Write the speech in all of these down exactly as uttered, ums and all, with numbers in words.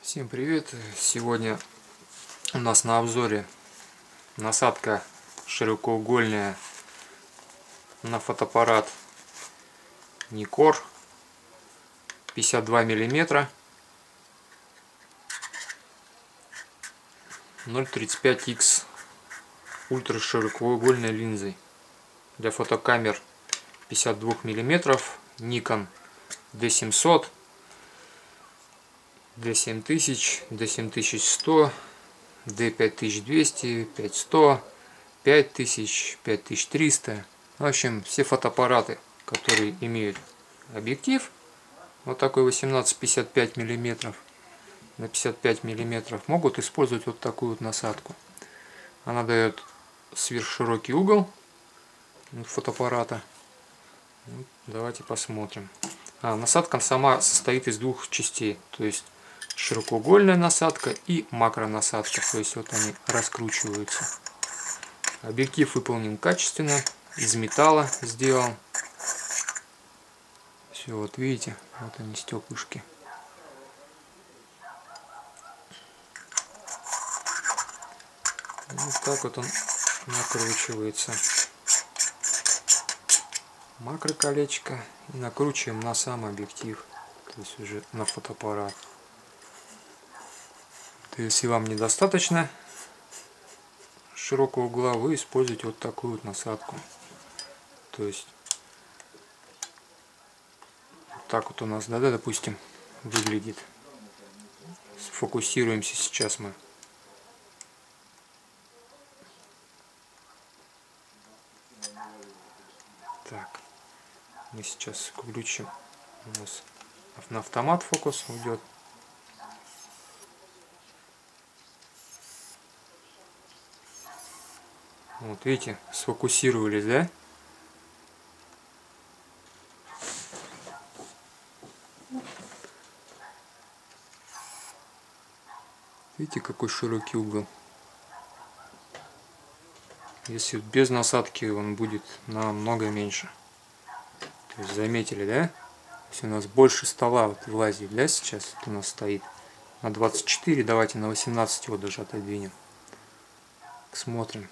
Всем привет! Сегодня у нас на обзоре насадка широкоугольная на фотоаппарат Nikkor пятьдесят два миллиметра ноль тридцать пять икс ультраширокоугольной линзой для фотокамер пятьдесят два миллиметров Nikon ди семьсот, ди семь тысяч, ди семь тысяч сто, ди пять тысяч двести, пять тысяч сто, пять тысяч, пять тысяч триста. В общем, все фотоаппараты, которые имеют объектив вот такой восемнадцать пятьдесят пять миллиметров на пятьдесят пять миллиметров, могут использовать вот такую вот насадку. Она дает сверхширокий угол фотоаппарата. Вот, давайте посмотрим. А, насадка сама состоит из двух частей, то есть широкоугольная насадка и макронасадка, то есть вот они раскручиваются. Объектив выполнен качественно, из металла сделан. Все, вот видите, вот они стеклышки. Вот так вот он накручивается. Макроколечко и накручиваем на сам объектив, то есть уже на фотоаппарат. То есть, если вам недостаточно широкого угла, вы используете вот такую вот насадку. То есть вот так вот у нас, да, да, допустим, выглядит. Сфокусируемся сейчас мы. Так, мы сейчас включим. У нас на автомат фокус уйдет. Вот видите, сфокусировались, да? Видите, какой широкий угол. Если без насадки, он будет намного меньше. То есть, заметили, да? Если у нас больше стола вот влазит, да, сейчас вот у нас стоит на двадцать четыре, давайте на восемнадцать его даже отодвинем. Смотрим.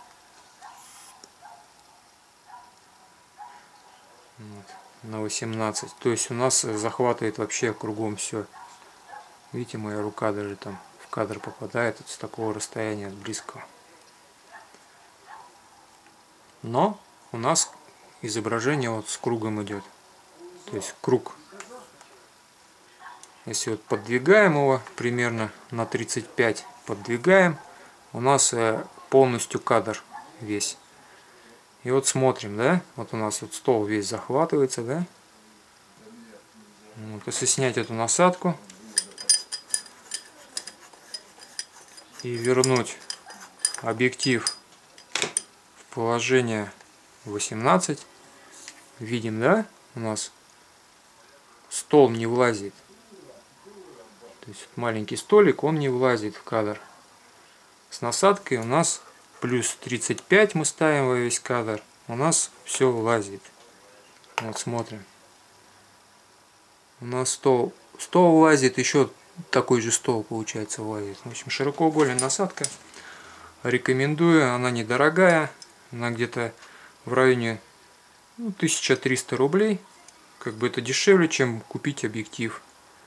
Вот, на восемнадцать. То есть у нас захватывает вообще кругом все. Видите, моя рука даже там в кадр попадает вот с такого расстояния, от близкого. Но у нас изображение вот с кругом идет. То есть круг. Если вот подвигаем его примерно на тридцать пять, подвигаем, у нас полностью кадр весь. И вот смотрим, да, вот у нас вот стол весь захватывается, да. Вот, если снять эту насадку и вернуть объектив в положение восемнадцать, видим, да, у нас стол не влазит. То есть маленький столик, он не влазит в кадр. С насадкой у нас плюс тридцать пять мы ставим во весь кадр, у нас все влазит. Вот смотрим. У нас стол, стол влазит, еще такой же стол получается влазит. В общем, широкоугольная насадка. Рекомендую, она недорогая, она где-то в районе ну, тысяча триста рублей. Как бы это дешевле, чем купить объектив.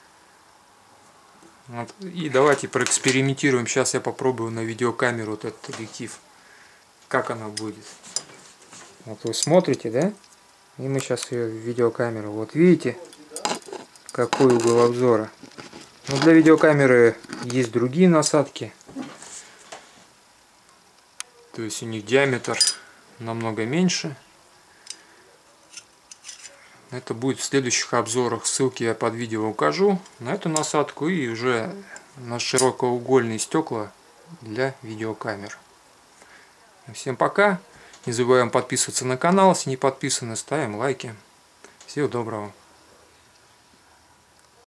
Вот. И давайте проэкспериментируем. Сейчас я попробую на видеокамеру вот этот объектив. Как она будет. Вот вы смотрите, да? И мы сейчас ее в видеокамеру. Вот видите, какой угол обзора. Но для видеокамеры есть другие насадки. То есть у них диаметр намного меньше. Это будет в следующих обзорах. Ссылки я под видео укажу на эту насадку и уже на широкоугольные стекла для видеокамер. Всем пока. Не забываем подписываться на канал. Если не подписаны, ставим лайки. Всего доброго.